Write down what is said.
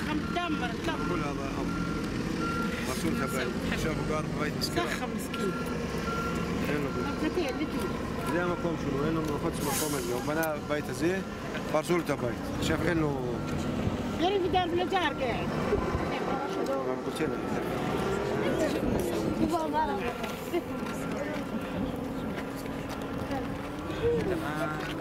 مدمر كل هذا امر مسؤول تبعي شوف قارب بيت مسكين سخن مسكين زي ما قوم شنو انه ما اخذش مفهوم اليوم بنا بيت زي برسول تبعي شاف انه غير في دار بلا جار قاعد ما قلت له